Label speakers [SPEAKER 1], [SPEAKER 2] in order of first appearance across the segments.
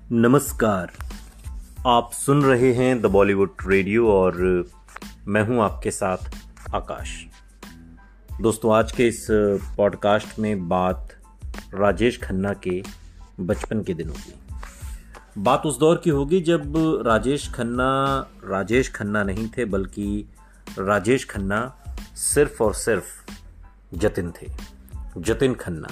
[SPEAKER 1] नमस्कार। आप सुन रहे हैं द बॉलीवुड रेडियो और मैं हूं आपके साथ आकाश। दोस्तों, आज के इस पॉडकास्ट में बात राजेश खन्ना के बचपन के दिनों की। बात उस दौर की होगी जब राजेश खन्ना नहीं थे, बल्कि राजेश खन्ना सिर्फ और सिर्फ जतिन थे, जतिन खन्ना।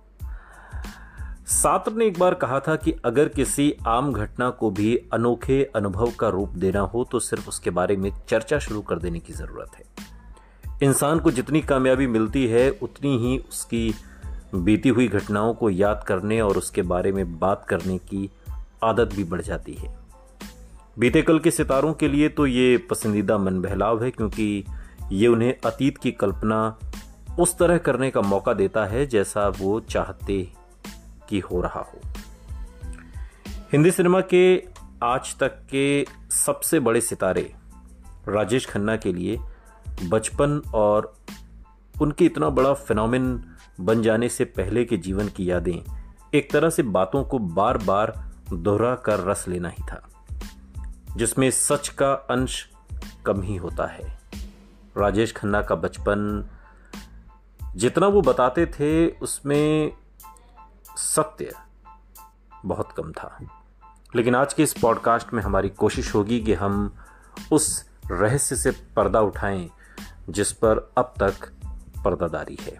[SPEAKER 1] सात्र ने एक बार कहा था कि अगर किसी आम घटना को भी अनोखे अनुभव का रूप देना हो तो सिर्फ उसके बारे में चर्चा शुरू कर देने की जरूरत है। इंसान को जितनी कामयाबी मिलती है उतनी ही उसकी बीती हुई घटनाओं को याद करने और उसके बारे में बात करने की आदत भी बढ़ जाती है। बीते कल के सितारों के लिए तो ये पसंदीदा मन बहलाव है, क्योंकि ये उन्हें अतीत की कल्पना उस तरह करने का मौका देता है जैसा वो चाहते कि हो रहा हो। हिंदी सिनेमा के आज तक के सबसे बड़े सितारे राजेश खन्ना के लिए बचपन और उनके इतना बड़ा फिनोमेन बन जाने से पहले के जीवन की यादें एक तरह से बातों को बार बार दोहरा कर रस लेना ही था, जिसमें सच का अंश कम ही होता है। राजेश खन्ना का बचपन जितना वो बताते थे उसमें सत्य बहुत कम था। लेकिन आज के इस पॉडकास्ट में हमारी कोशिश होगी कि हम उस रहस्य से पर्दा उठाएं जिस पर अब तक पर्दादारी है।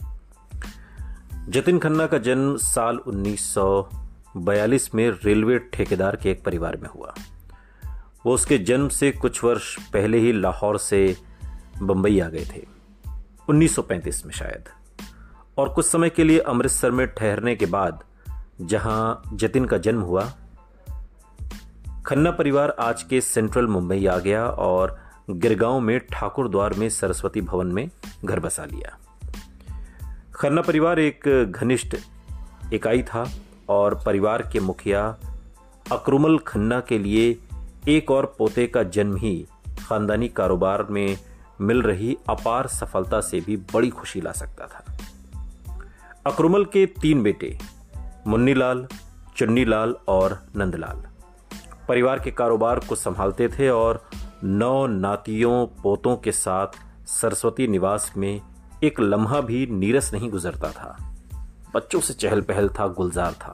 [SPEAKER 1] जतिन खन्ना का जन्म साल 1942 में रेलवे ठेकेदार के एक परिवार में हुआ। वो उसके जन्म से कुछ वर्ष पहले ही लाहौर से बंबई आ गए थे, 1935 में शायद। और कुछ समय के लिए अमृतसर में ठहरने के बाद, जहां जतिन का जन्म हुआ, खन्ना परिवार आज के सेंट्रल मुंबई आ गया और गिरगांव में ठाकुर द्वार में सरस्वती भवन में घर बसा लिया। खन्ना परिवार एक घनिष्ठ इकाई था और परिवार के मुखिया अकरुमल खन्ना के लिए एक और पोते का जन्म ही खानदानी कारोबार में मिल रही अपार सफलता से भी बड़ी खुशी ला सकता था। अकरुमल के 3 बेटे मुन्नीलाल, चुन्नीलाल और नंदलाल परिवार के कारोबार को संभालते थे और 9 नातियों पोतों के साथ सरस्वती निवास में एक लम्हा भी नीरस नहीं गुजरता था। बच्चों से चहल पहल था, गुलजार था।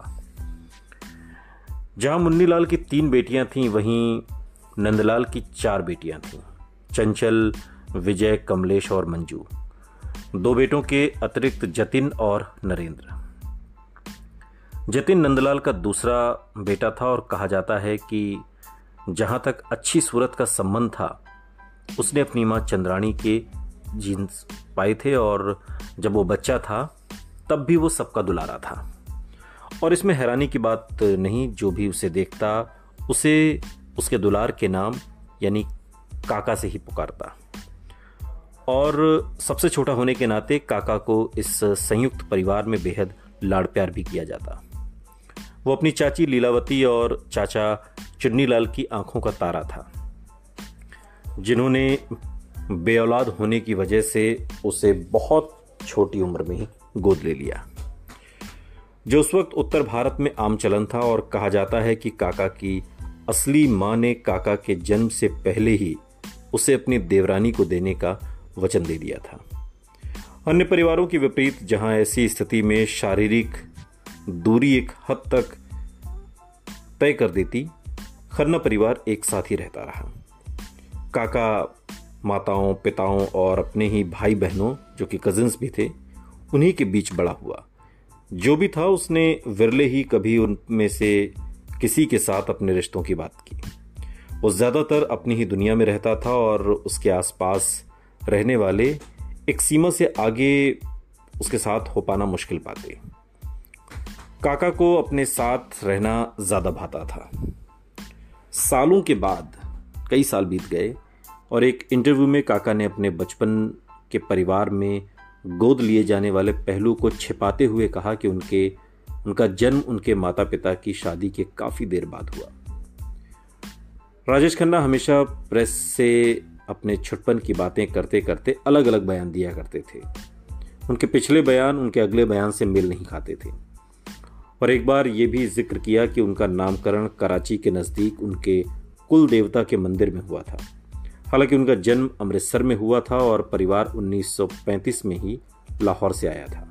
[SPEAKER 1] जहां मुन्नीलाल की 3 बेटियां थीं, वहीं नंदलाल की 4 बेटियां थीं, चंचल, विजय, कमलेश और मंजू। 2 बेटों के अतिरिक्त जतिन और नरेंद्र। जतिन नंदलाल का दूसरा बेटा था और कहा जाता है कि जहां तक अच्छी सूरत का संबंध था, उसने अपनी मां चंद्राणी के जीन्स पाए थे और जब वो बच्चा था तब भी वो सबका दुलारा था। और इसमें हैरानी की बात नहीं, जो भी उसे देखता उसे उसके दुलार के नाम यानी काका से ही पुकारता। और सबसे छोटा होने के नाते काका को इस संयुक्त परिवार में बेहद लाड़ प्यार भी किया जाता। वो अपनी चाची लीलावती और चाचा चुन्नीलाल की आंखों का तारा था, जिन्होंने बेऔलाद होने की वजह से उसे बहुत छोटी उम्र में ही गोद ले लिया, जो उस वक्त उत्तर भारत में आम चलन था। और कहा जाता है कि काका की असली मां ने काका के जन्म से पहले ही उसे अपनी देवरानी को देने का वचन दे दिया था। अन्य परिवारों की विपरीत, जहां ऐसी स्थिति में शारीरिक दूरी एक हद तक तय कर देती, खन्ना परिवार एक साथ ही रहता रहा। काका माताओं, पिताओं और अपने ही भाई बहनों, जो कि कजिन्स भी थे, उन्हीं के बीच बड़ा हुआ। जो भी था, उसने विरले ही कभी उनमें से किसी के साथ अपने रिश्तों की बात की। वो ज्यादातर अपनी ही दुनिया में रहता था और उसके आसपास रहने वाले एक सीमा से आगे उसके साथ हो पाना मुश्किल पाते। काका को अपने साथ रहना ज्यादा भाता था। सालों के बाद कई साल बीत गए और एक इंटरव्यू में काका ने अपने बचपन के परिवार में गोद लिए जाने वाले पहलू को छिपाते हुए कहा कि उनका जन्म उनके माता पिता की शादी के काफी देर बाद हुआ। राजेश खन्ना हमेशा प्रेस से अपने छुटपन की बातें करते करते अलग अलग बयान दिया करते थे। उनके पिछले बयान उनके अगले बयान से मेल नहीं खाते थे और एक बार ये भी जिक्र किया कि उनका नामकरण कराची के नज़दीक उनके कुल देवता के मंदिर में हुआ था। हालांकि उनका जन्म अमृतसर में हुआ था और परिवार 1935 में ही लाहौर से आया था।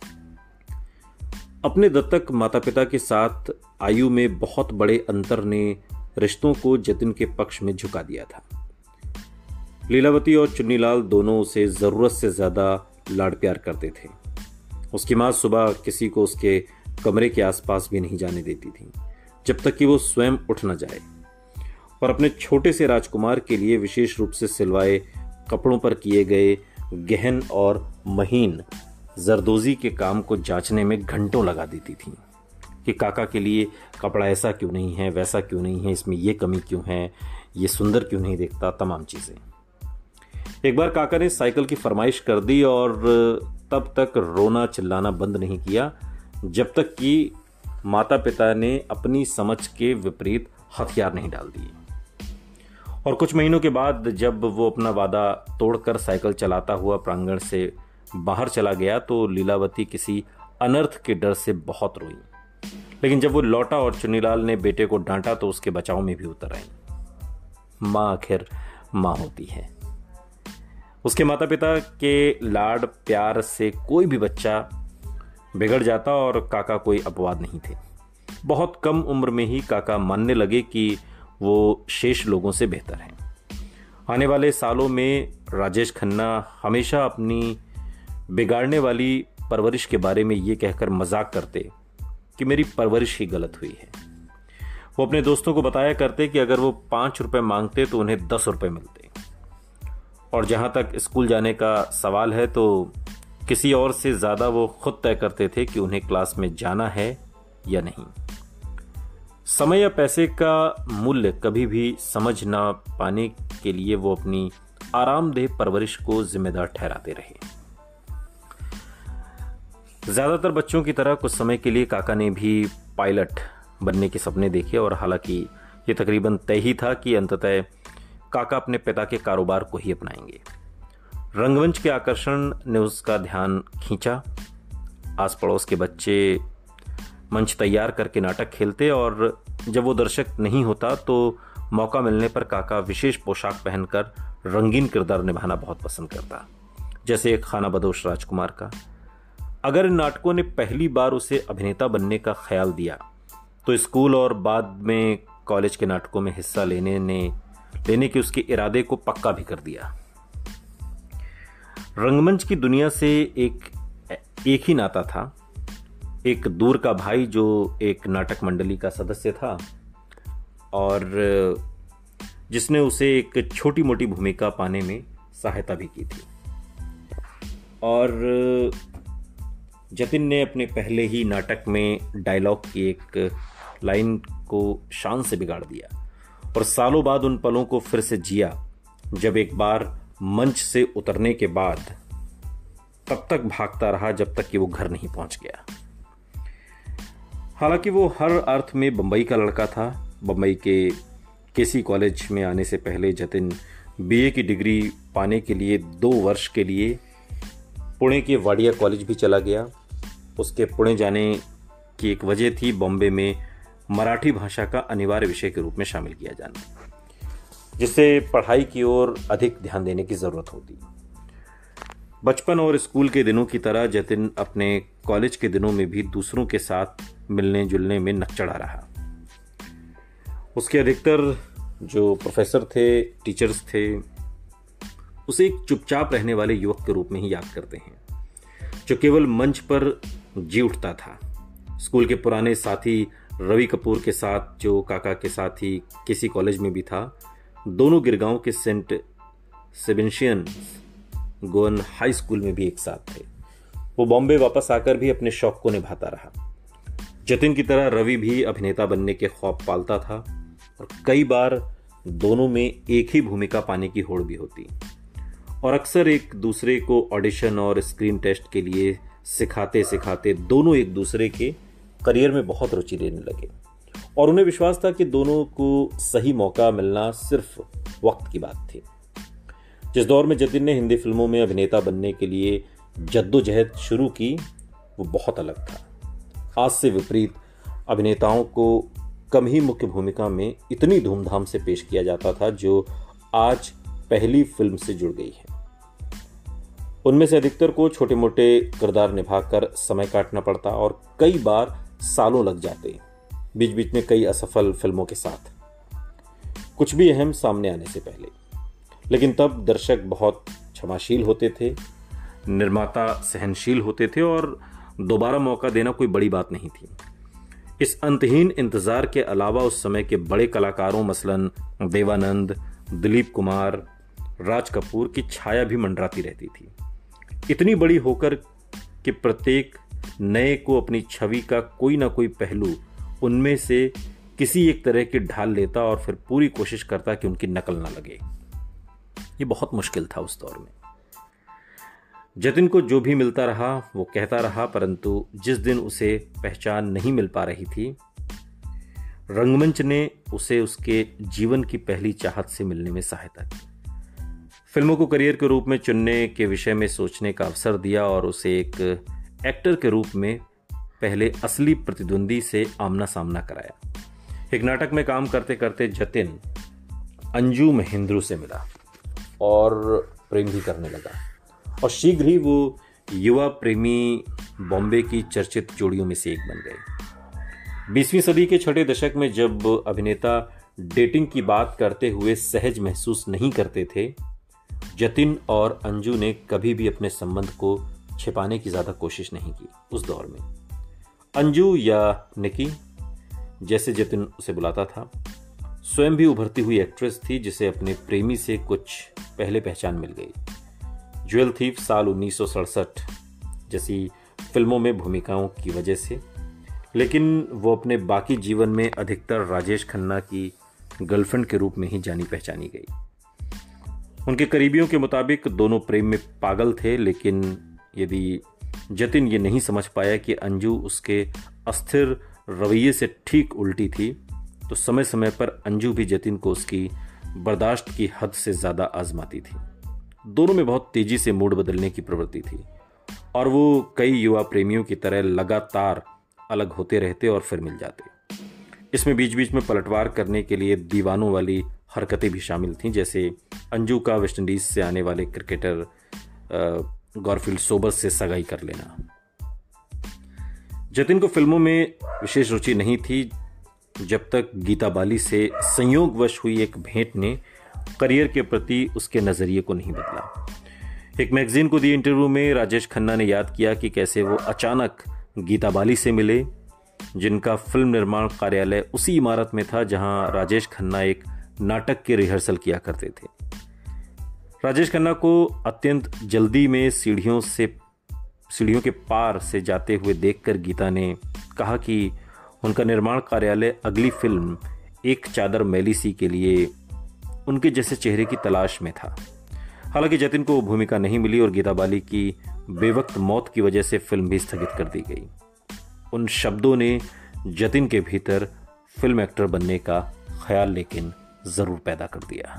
[SPEAKER 1] अपने दत्तक माता पिता के साथ आयु में बहुत बड़े अंतर ने रिश्तों को जतिन के पक्ष में झुका दिया था। लीलावती और चुन्नीलाल दोनों उसे जरूरत से ज्यादा लाड प्यार करते थे। उसकी मां सुबह किसी को उसके कमरे के आसपास भी नहीं जाने देती थी जब तक कि वो स्वयं उठ न जाए, और अपने छोटे से राजकुमार के लिए विशेष रूप से सिलवाए कपड़ों पर किए गए गहन और महीन जरदोजी के काम को जांचने में घंटों लगा देती थी कि काका के लिए कपड़ा ऐसा क्यों नहीं है, वैसा क्यों नहीं है, इसमें ये कमी क्यों है, ये सुंदर क्यों नहीं दिखता, तमाम चीज़ें। एक बार काका ने साइकिल की फरमाइश कर दी और तब तक रोना चिल्लाना बंद नहीं किया जब तक कि माता पिता ने अपनी समझ के विपरीत हथियार नहीं डाल दिए। और कुछ महीनों के बाद जब वो अपना वादा तोड़कर साइकिल चलाता हुआ प्रांगण से बाहर चला गया तो लीलावती किसी अनर्थ के डर से बहुत रोई। लेकिन जब वो लौटा और चुन्नीलाल ने बेटे को डांटा तो उसके बचाव में भी उतर आई। माँ आखिर माँ होती है। उसके माता पिता के लाड प्यार से कोई भी बच्चा बिगड़ जाता और काका कोई अपवाद नहीं थे। बहुत कम उम्र में ही काका मानने लगे कि वो शेष लोगों से बेहतर हैं। आने वाले सालों में राजेश खन्ना हमेशा अपनी बिगाड़ने वाली परवरिश के बारे में ये कहकर मजाक करते कि मेरी परवरिश ही गलत हुई है। वो अपने दोस्तों को बताया करते कि अगर वो 5 रुपए मांगते तो उन्हें 10 रुपए मिलते, और जहां तक स्कूल जाने का सवाल है तो किसी और से ज्यादा वो खुद तय करते थे कि उन्हें क्लास में जाना है या नहीं। समय या पैसे का मूल्य कभी भी समझ ना पाने के लिए वो अपनी आरामदेह परवरिश को जिम्मेदार ठहराते रहे। ज्यादातर बच्चों की तरह कुछ समय के लिए काका ने भी पायलट बनने के सपने देखे, और हालांकि ये तकरीबन तय ही था कि अंततः काका अपने पिता के कारोबार को ही अपनाएंगे। रंगमंच के आकर्षण ने उसका ध्यान खींचा। आस पड़ोस के बच्चे मंच तैयार करके नाटक खेलते और जब वो दर्शक नहीं होता तो मौका मिलने पर काका विशेष पोशाक पहनकर रंगीन किरदार निभाना बहुत पसंद करता, जैसे एक खाना बदोश राजकुमार का। अगर इन नाटकों ने पहली बार उसे अभिनेता बनने का ख्याल दिया तो स्कूल और बाद में कॉलेज के नाटकों में हिस्सा लेने के उसके इरादे को पक्का भी कर दिया। रंगमंच की दुनिया से एक ही नाता था, एक दूर का भाई जो एक नाटक मंडली का सदस्य था और जिसने उसे एक छोटी मोटी भूमिका पाने में सहायता भी की थी। और जतिन ने अपने पहले ही नाटक में डायलॉग की एक लाइन को शान से बिगाड़ दिया और सालों बाद उन पलों को फिर से जिया जब एक बार मंच से उतरने के बाद तब तक भागता रहा जब तक कि वो घर नहीं पहुंच गया। हालांकि वो हर अर्थ में बंबई का लड़का था। बंबई के केसी कॉलेज में आने से पहले जतिन बीए की डिग्री पाने के लिए 2 वर्ष के लिए पुणे के वाडिया कॉलेज भी चला गया। उसके पुणे जाने की एक वजह थी बॉम्बे में मराठी भाषा का अनिवार्य विषय के रूप में शामिल किया जाना, जिससे पढ़ाई की ओर अधिक ध्यान देने की जरूरत होती। बचपन और स्कूल के दिनों की तरह जतिन अपने कॉलेज के दिनों में भी दूसरों के साथ मिलने जुलने में नकचढ़ा रहा। उसके अधिकतर जो प्रोफेसर थे, टीचर्स थे, उसे एक चुपचाप रहने वाले युवक के रूप में ही याद करते हैं जो केवल मंच पर जी उठता था। स्कूल के पुराने साथी रवि कपूर के साथ, जो काका के साथ ही किसी कॉलेज में भी था, दोनों गिरगांव के Saint Sebastian Goan High School में भी एक साथ थे। वो बॉम्बे वापस आकर भी अपने शौक को निभाता रहा। जतिन की तरह रवि भी अभिनेता बनने के ख्वाब पालता था और कई बार दोनों में एक ही भूमिका पाने की होड़ भी होती और अक्सर एक दूसरे को ऑडिशन और स्क्रीन टेस्ट के लिए सिखाते सिखाते दोनों एक दूसरे के करियर में बहुत रुचि लेने लगे और उन्हें विश्वास था कि दोनों को सही मौका मिलना सिर्फ वक्त की बात थी। जिस दौर में जतिन ने हिंदी फिल्मों में अभिनेता बनने के लिए जद्दोजहद शुरू की वो बहुत अलग था। आज से विपरीत अभिनेताओं को कम ही मुख्य भूमिका में इतनी धूमधाम से पेश किया जाता था जो आज पहली फिल्म से जुड़ गई है। उनमें से अधिकतर को छोटे मोटे किरदार निभाकर समय काटना पड़ता और कई बार सालों लग जाते, बीच बीच में कई असफल फिल्मों के साथ, कुछ भी अहम सामने आने से पहले। लेकिन तब दर्शक बहुत क्षमाशील होते थे, निर्माता सहनशील होते थे और दोबारा मौका देना कोई बड़ी बात नहीं थी। इस अंतहीन इंतजार के अलावा उस समय के बड़े कलाकारों मसलन देवानंद, दिलीप कुमार, राज कपूर की छाया भी मंडराती रहती थी। इतनी बड़ी होकर कि प्रत्येक नए को अपनी छवि का कोई ना कोई पहलू उनमें से किसी एक तरह की ढाल लेता और फिर पूरी कोशिश करता कि उनकी नकल ना लगे। ये बहुत मुश्किल था उस दौर में। जतिन को जो भी मिलता रहा वो कहता रहा, परंतु जिस दिन उसे पहचान नहीं मिल पा रही थी, रंगमंच ने उसे उसके जीवन की पहली चाहत से मिलने में सहायता की, फिल्मों को करियर के रूप में चुनने के विषय में सोचने का अवसर दिया और उसे एक एक्टर के रूप में पहले असली प्रतिद्वंदी से आमना सामना कराया। एक नाटक में काम करते करते जतिन अंजू महेंद्रू से मिला और प्रेम भी करने लगा और शीघ्र ही वो युवा प्रेमी बॉम्बे की चर्चित जोड़ियों में से एक बन गए। 20वीं सदी के छठे दशक में जब अभिनेता डेटिंग की बात करते हुए सहज महसूस नहीं करते थे, जतिन और अंजू ने कभी भी अपने संबंध को छिपाने की ज्यादा कोशिश नहीं की। उस दौर में अंजू या निकी जैसे जतिन उसे बुलाता था, स्वयं भी उभरती हुई एक्ट्रेस थी जिसे अपने प्रेमी से कुछ पहले पहचान मिल गई। ज्वेल थीफ साल 1967 जैसी फिल्मों में भूमिकाओं की वजह से, लेकिन वो अपने बाकी जीवन में अधिकतर राजेश खन्ना की गर्लफ्रेंड के रूप में ही जानी पहचानी गई। उनके करीबियों के मुताबिक दोनों प्रेम में पागल थे, लेकिन यदि जतिन ये नहीं समझ पाया कि अंजू उसके अस्थिर रवैये से ठीक उल्टी थी, तो समय समय पर अंजू भी जतिन को उसकी बर्दाश्त की हद से ज्यादा आजमाती थी। दोनों में बहुत तेजी से मूड बदलने की प्रवृत्ति थी और वो कई युवा प्रेमियों की तरह लगातार अलग होते रहते और फिर मिल जाते। इसमें बीच बीच में पलटवार करने के लिए दीवानों वाली हरकतें भी शामिल थीं, जैसे अंजू का वेस्टइंडीज से आने वाले क्रिकेटर गॉरफील्ड सोबर्स से सगाई कर लेना। जतिन को फिल्मों में विशेष रुचि नहीं थी जब तक गीता बाली से संयोगवश हुई एक भेंट ने करियर के प्रति उसके नजरिए को नहीं बदला। एक मैगजीन को दिए इंटरव्यू में राजेश खन्ना ने याद किया कि कैसे वो अचानक गीता बाली से मिले, जिनका फिल्म निर्माण कार्यालय उसी इमारत में था जहां राजेश खन्ना एक नाटक के रिहर्सल किया करते थे। राजेश खन्ना को अत्यंत जल्दी में सीढ़ियों के पार से जाते हुए देखकर गीता ने कहा कि उनका निर्माण कार्यालय अगली फिल्म एक चादर मैली सी के लिए उनके जैसे चेहरे की तलाश में था। हालांकि जतिन को वो भूमिका नहीं मिली और गीता बाली की बेवक्त मौत की वजह से फिल्म भी स्थगित कर दी गई। उन शब्दों ने जतिन के भीतर फिल्म एक्टर बनने का ख्याल लेकिन जरूर पैदा कर दिया।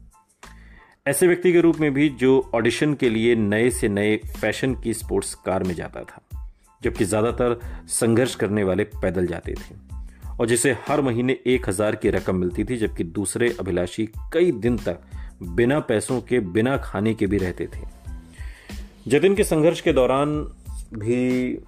[SPEAKER 1] ऐसे व्यक्ति के रूप में भी जो ऑडिशन के लिए नए से नए फैशन की स्पोर्ट्स कार में जाता था, जबकि ज्यादातर संघर्ष करने वाले पैदल जाते थे और जिसे हर महीने 1000 की रकम मिलती थी, जबकि दूसरे अभिलाषी कई दिन तक बिना पैसों के, बिना खाने के भी रहते थे। जतिन के संघर्ष के दौरान भी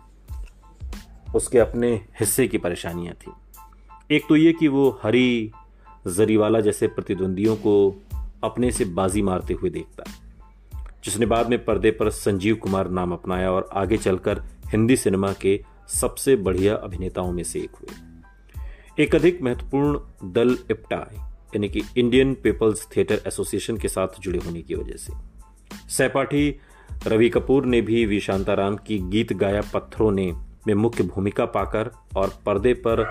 [SPEAKER 1] उसके अपने हिस्से की परेशानियां थी। एक तो ये कि वो हरी जरीवाला जैसे प्रतिद्वंदियों को अपने से बाजी मारते हुए देखता, जिसने बाद में पर्दे पर संजीव कुमार नाम अपनाया और आगे चलकर हिंदी सिनेमा के सबसे बढ़िया अभिनेताओं में से एक हुए। एक अधिक महत्वपूर्ण दल इप्टा यानी कि इंडियन पीपल्स थिएटर एसोसिएशन के साथ जुड़े होने की वजह से। सहपाठी रवि कपूर ने भी वी शांताराम की गीत गाया पत्थरों ने में मुख्य भूमिका पाकर और पर्दे पर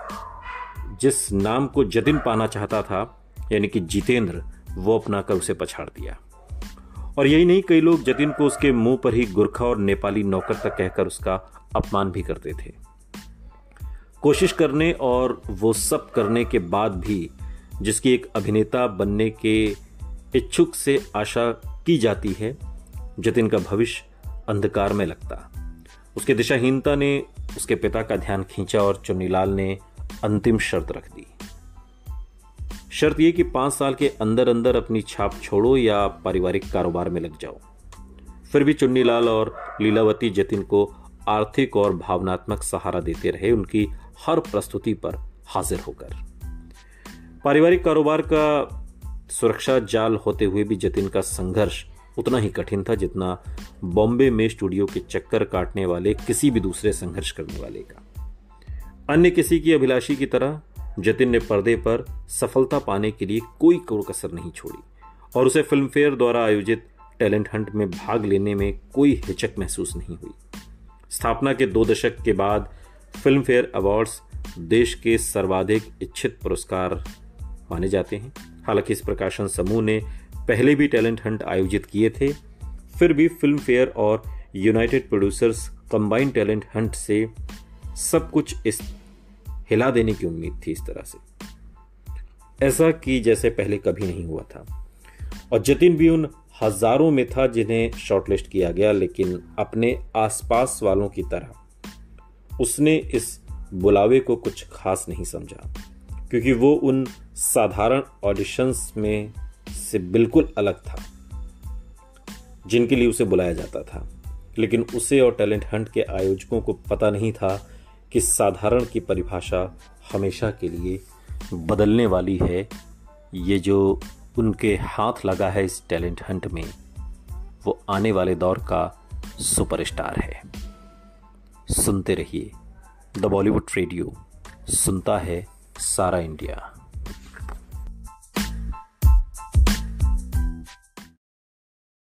[SPEAKER 1] जिस नाम को जतिन पाना चाहता था यानी कि जितेंद्र, वो अपनाकर उसे पछाड़ दिया। और यही नहीं, कई लोग जतिन को उसके मुंह पर ही गुरखा और नेपाली नौकर तक कहकर उसका अपमान भी करते थे। कोशिश करने और वो सब करने के बाद भी जिसकी एक अभिनेता बनने के इच्छुक से आशा की जाती है, जतिन का भविष्य अंधकार में लगता। उसके दिशाहीनता ने उसके पिता का ध्यान खींचा और चुन्नीलाल ने अंतिम शर्त रख दी। शर्त यह कि 5 साल के अंदर अंदर अपनी छाप छोड़ो या पारिवारिक कारोबार में लग जाओ। फिर भी चुन्नीलाल और लीलावती जतिन को आर्थिक और भावनात्मक सहारा देते रहे, उनकी हर प्रस्तुति पर हाजिर होकर। पारिवारिक कारोबार का सुरक्षा जाल होते हुए भी जतिन का संघर्ष उतना ही कठिन था जितना बॉम्बे में स्टूडियो के चक्कर काटने वाले किसी भी दूसरे संघर्ष करने वाले का। अन्य किसी की अभिलाषी की तरह जतिन ने पर्दे पर सफलता पाने के लिए कोई कसर नहीं छोड़ी और उसे फिल्म फेयर द्वारा आयोजित टैलेंट हंट में भाग लेने में कोई हिचक महसूस नहीं हुई। स्थापना के 2 दशक के बाद फिल्म फेयर अवार्ड्स देश के सर्वाधिक इच्छित पुरस्कार माने जाते हैं। हालांकि इस प्रकाशन समूह ने पहले भी टैलेंट हंट आयोजित किए थे, फिर भी फिल्म फेयर और United Producers Combined Talent Hunt से सब कुछ इस हिला देने की उम्मीद थी, इस तरह से ऐसा कि जैसे पहले कभी नहीं हुआ था। और जतिन भी उन हजारों में था जिन्हें शॉर्टलिस्ट किया गया, लेकिन अपने आसपास वालों की तरह उसने इस बुलावे को कुछ खास नहीं समझा, क्योंकि वो उन साधारण ऑडिशंस में से बिल्कुल अलग था जिनके लिए उसे बुलाया जाता था। लेकिन उसे और टैलेंट हंट के आयोजकों को पता नहीं था कि साधारण की परिभाषा हमेशा के लिए बदलने वाली है। ये जो उनके हाथ लगा है इस टैलेंट हंट में, वो आने वाले दौर का सुपरस्टार है। सुनते रहिए द बॉलीवुड रेडियो, सुनता है सारा इंडिया।